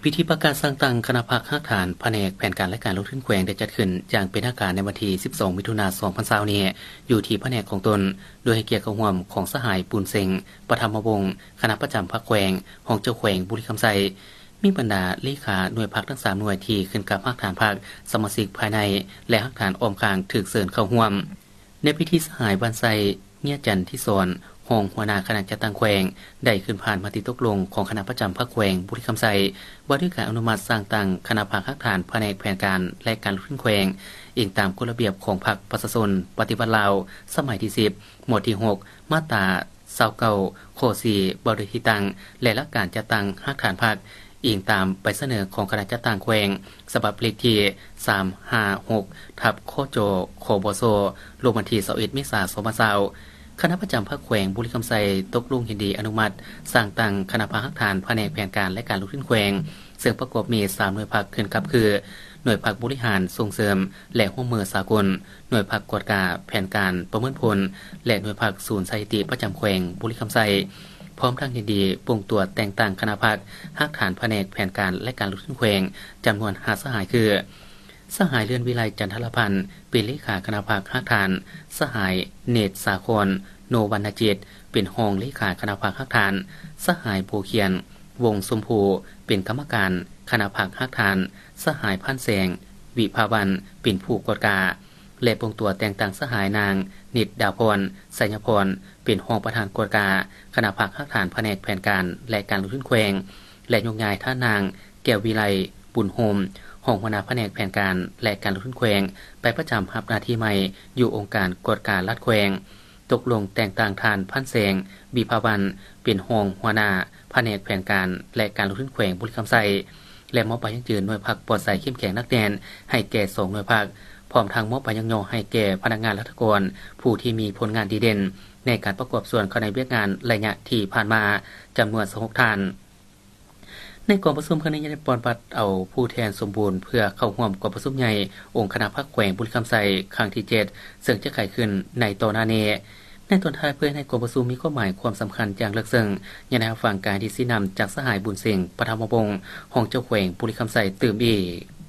พิธีประกาศสร้างตั้งคณะพรรคฮักฐานแผนกแผนการและการลงทุนแขวงได้จัดขึ้นอย่างเป็นทางการในวันที่12มิถุนายน2020นี้อยู่ที่แผนกของตนโดยให้เกียรติเข้าร่วมของสหายปุณเซ็งปฐมวงศ์คณะประจำพรรคแขวงของเจ้าแขวงบุรีคำไสมีบรรดาเลขาหน่วยพรรคทั้ง3หน่วยที่ขึ้นกับฮักฐานพรรคสมาชิกภายในและฮักฐานอ้อมข้างถูกเชิญเข้าร่วมในพิธีสหายวันไสเมียจันทร์ที่สอนห้องหัวหน้าคณะจัดตั้งแขวงได้ขึ้นผ่านมติตกลงของคณะประจำพรรคแขวงบุรีคำไสว่าด้วยการอนุมัติสร้างตั้งคณะพรรคฮักฐานแผนกแผนการและการลงทุนแขวงอิงตามกฎระเบียบของพรรคประชาชนปฏิวัติลาวสมัยที่10หมวดที่6มาตรา29ข้อ4บริที่ตั้งและหลักการจัดตั้งฮักฐานพรรคอิงตามไปเสนอของคณะจัดตั้งแขวงฉบับเลขที่356ข้อจขบสลงวันที่21เมษายน2020คณะประจำพรรคแขวงบุรีคำไสตกลงเห็นดีอนุมัติสร้างตั้งคณะพรรคฮักฐานแผนกแผนการและการลงทุนแขวงซึ่งประกอบมี3หน่วยพรรคขึ้นกับคือหน่วยพรรคบริหารส่งเสริมและร่วมมือสากลหน่วยพรรคกวดกาแผนการประเมินผลและหน่วยพรรคศูนย์สถิติประจำแขวงบุรีคำไสพร้อมทั้งยินดีปรุงตัวแต่งตั้งคณะพรรคฮักฐานแผนกแผนการและการลงทุนแขวงจำนวน5สหายคือสหายเลื่อนวิไลจันทรพันธ์เป็นเลขาคณะพรรคฮักฐานสหายเนตรสาครโนวรรณจิตเป็นรองเลขาคณะพรรคฮักฐานสหายโบเขียนวงสมภูเป็นกรรมการคณะพรรคฮักฐานสหายพันแสงวิภาวันเป็นผู้กฎกาและปรุงตัวแต่งตั้งสหายนางนิดดาพรสัญญพรเป็นรองประธานกฎกาคณะพรรคฮักฐานแผนกแผนการและการลงทุนแขวงและยกย้ายท่านางแก้ววิไลบุญโฮมรองหัวหน้าแผนกแผนการและการลงทุนแขวงไปประจำรับหน้าที่ใหม่อยู่องค์การกฎการรัฐแขวงตกลงแต่งตั้งทานพันแสงบีภาวันเป็นรองหัวหน้าแผนกแผนการและการลงทุนแขวงบุรีคำไสและมอบใบยังยืนหน่วยพรรคปลอดภัยเข้มแข็งนักแน่นให้แก่2หน่วยพรรคพร้อมทางมอบใบยังยอให้แก่พนักงานรัฐกรผู้ที่มีผลงานดีเด่นในการประกอบส่วนเข้าในเวียกงานระยะที่ผ่านมาจำนวน26ท่านในกองประชุมครั้งนี้ได้ปอนปัดเอาผู้แทนสมบูรณ์เพื่อเข้าร่วมกองประชุมใหญ่องค์คณะพรรคแขวงบุรีคำไสครั้งที่7ซึ่งจะเกิดขึ้นในตอนหน้านี้ในตอนท้ายเพื่อให้กองประชุมมีความหมายความสำคัญอย่างลึกซึ้งยังได้ฟังการที่ชี้นำจากสหายบุญเสงปฐมวงศ์ของเจ้าแขวงบุรีคำไสตื่มอีก